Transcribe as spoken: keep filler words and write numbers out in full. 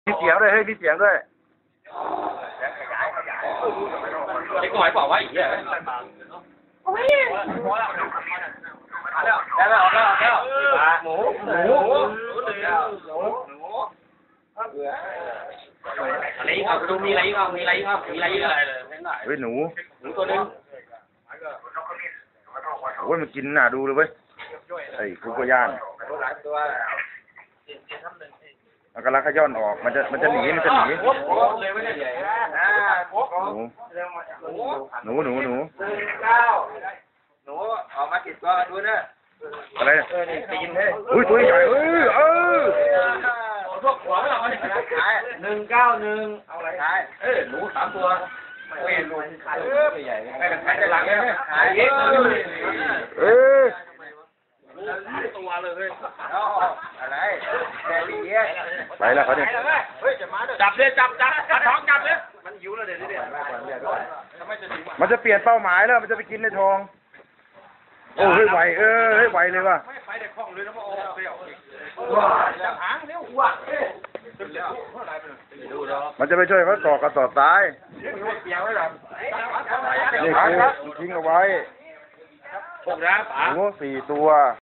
มีเสียงด้วยเฮ้ยมีเสียงด้วยไอ้ก่อยบอกว่าอีกเนี่ยโอ้ยแล้วแล้วแล้วแล้วหมูหมูหมูอะไรอีกครับดูมีอะไรอีกครับมีอะไรอีกครับมีอะไรอีกอะไรเลยเฮ้ยหนูหนูตัวนึงโอ้ยมันกินน่าดูเลยเว้ยไอ้กูก็ย่านมันกำลังขย้อนออกมันจะมันจะหนีมันจะหนีหนูหนูหนูหนูหนูออกมาติดตัวดูนะอะไรเออนี่ตีนเฮ้ยอุ้ยตัวใหญ่เออเออพวกหัวเราเนี่ยหนึ่งเก้าหนึ่งเอาอะไรขายเออหนูสามตัวไม่หนูขายใหญ่ไม่กันขายได้หลังเนี่ยขายเยอะเออตัวเลยอะไรแกดีไปแล้วเขาเนี่ยจับเลยจับจับจับท้องจับเลยมันหิวแล้วเดี๋ยวนี้มันจะเปลี่ยนเป้าหมายแล้วมันจะไปกินในทองโอ้เฮ้ยไหวเออเฮ้ยไหวเลยว่ะไม่ไปเด็กคล่องเลยนะพ่อเดี๋ยวจับหางเร็วว่ะมันจะไปช่วยเขาต่อกระสอบทรายนี่คือทิ้งเอาไว้พวกนะป๋าโอ้สี่ตัว